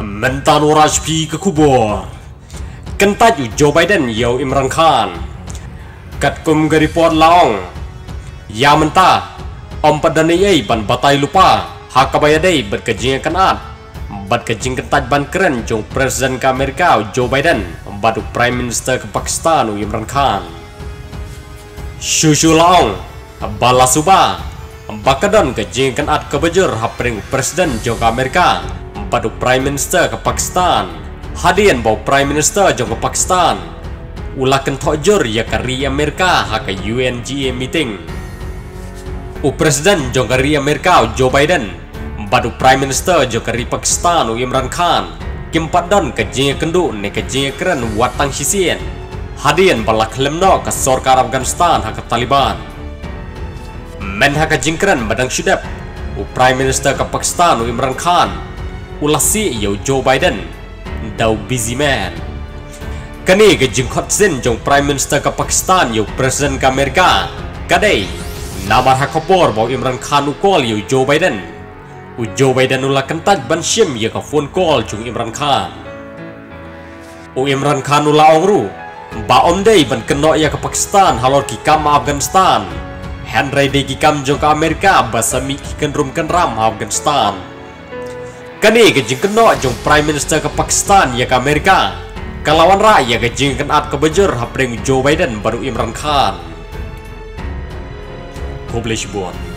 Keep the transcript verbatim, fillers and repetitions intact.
Mentan Rajpi ke kubur Kentat yu Joe Biden yau Imran Khan Kat kum ke report laong Ya mentah Om padanai ban batai lupa Hakabayadai berkejing kanat Bat kejing kentat ban keren jong Presiden ke Amerika Joe Biden Badu Prime Minister ke Pakistan Imran Khan Shushu laong Bala subah Bakadon kejing kanat kebejur Hapring Presiden jong ke Amerika Badu Prime Minister ke Pakistan Hadian bau Prime Minister jong ke Pakistan Ulakan tojur ya kari Amerika haka U N G A meeting U Presiden jong kari Amerika Joe Biden Badu Prime Minister jong kari Pakistan Imran Khan Kimpat don kejing kendu ne kejing keren watang sisien Hadian balak lemno ke sorkar Afghanistan haka Taliban Men haka jingkeren badang syudep U Prime Minister ke Pakistan Imran Khan Ulasi yo Joe Biden Dau busy man Kani ke jingkot sin jong Prime Minister ke Pakistan yo Presiden ke Amerika Kadai Namar hakopor bau Imran Khan u call yo Joe Biden U Joe Biden ula kentat ban shim yo ke phone call jong Imran Khan U Imran Khan ula ongru Ba om day ban keno ya ke Pakistan halor kikam Afghanistan Henry de kikam jong ke Amerika basami kikan rum kan ram Afghanistan Kani kejing keno jong Prime Minister ke Pakistan ya ke Amerika Kalawan raya kejing kenat kebejur hapring Joe Biden baru Imran Khan Publish buat